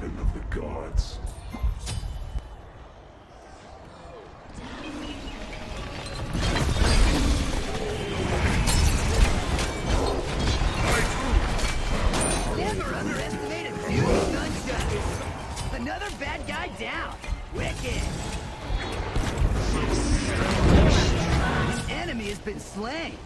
weapon of the gods. Never underestimate a dude with gunshots. Another bad guy down. Wicked. An enemy has been slain.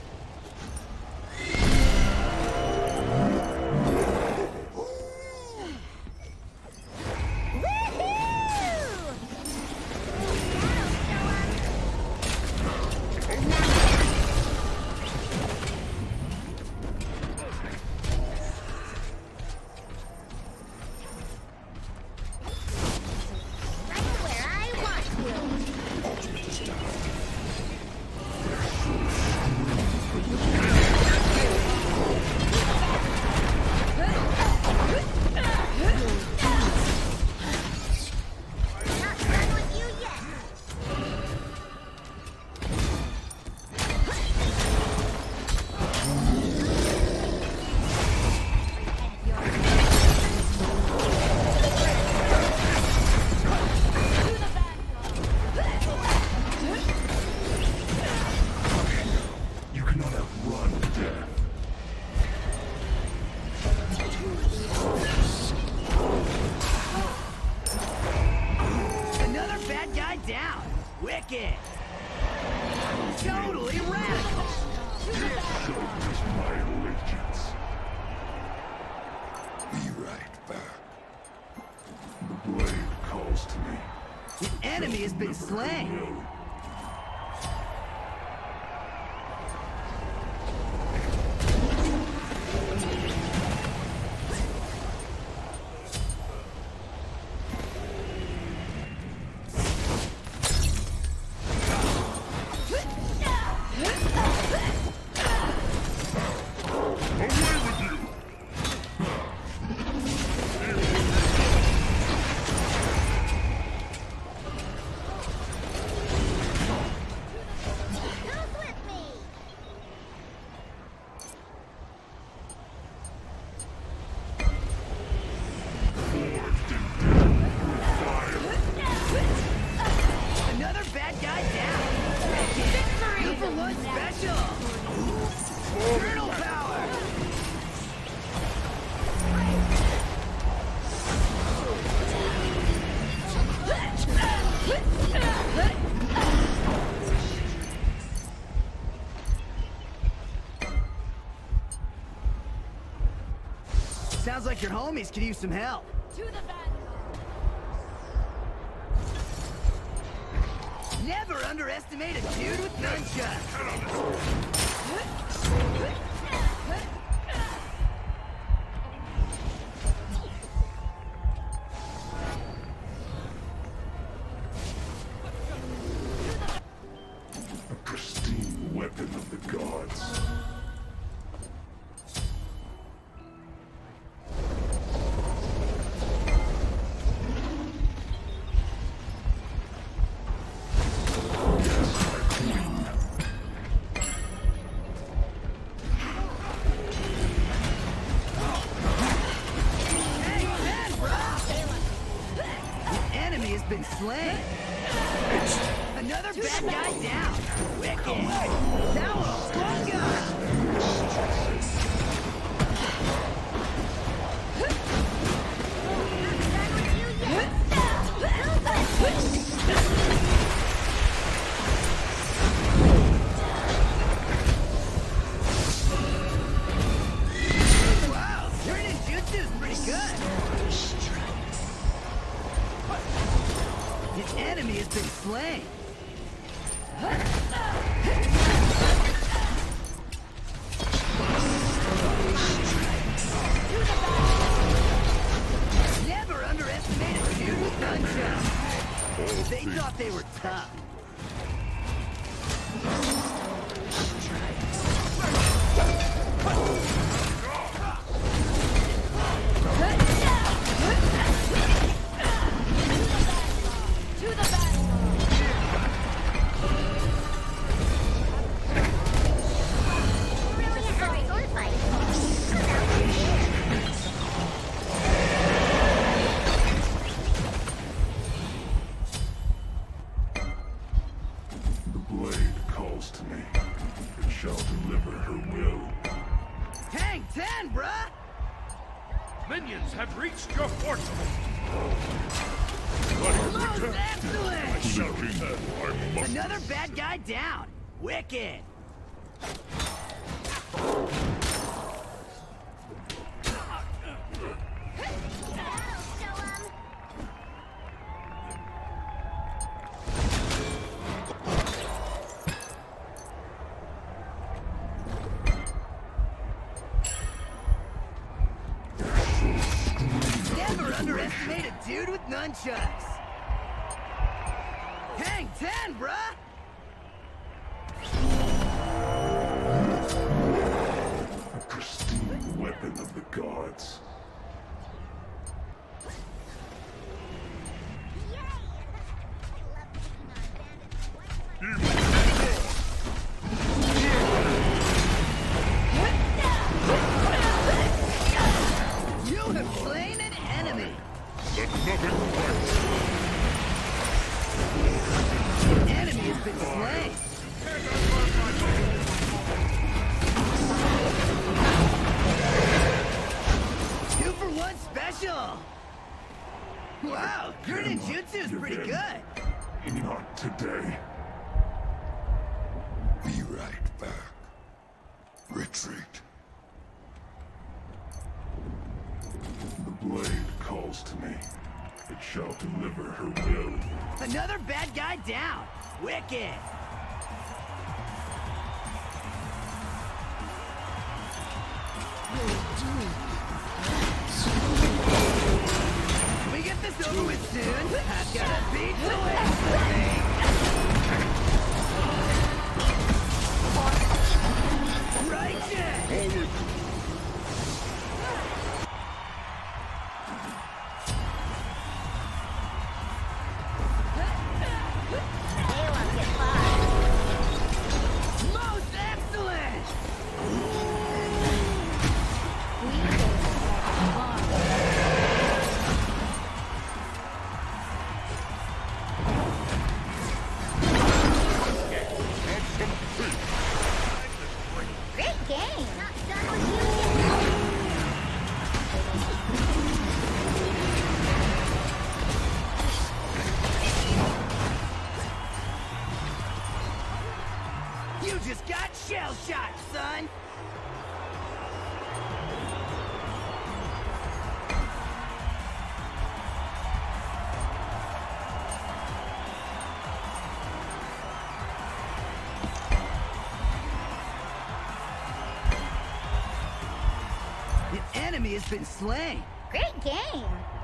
Totally radical! Shows my allegiance. Be right back. The blade calls to me. The enemy has been slain! Sounds like your homies could use some help. To the back. Never underestimate a dude with gunshots. A pristine weapon of the gods. Been slain. Another bad guy down. Wicked. Now a bunga. Wow, your ninjutsu is pretty good. The enemy has been slain. Never underestimate a dude with gunshots. They thought they were tough. minions have reached your fortress. Most excellent! I shall return. I must. Another bad guy down. Wicked. Never underestimate a dude with nunchucks. Hang 10, bruh! A pristine weapon of the gods. You have slain an enemy. Let nothing fight. An enemy has been slain. Two for one special. Wow, your ninjutsu is pretty good. Not today. Be right back. Retreat. The blade calls to me. It shall deliver her will. Another bad guy down. Wicked. Can we get this over with soon? I've got a beat to wait for me. Righteous! Most excellent! Great game. Not done with you yet. You just got shell-shocked, son! The enemy has been slain. Great game.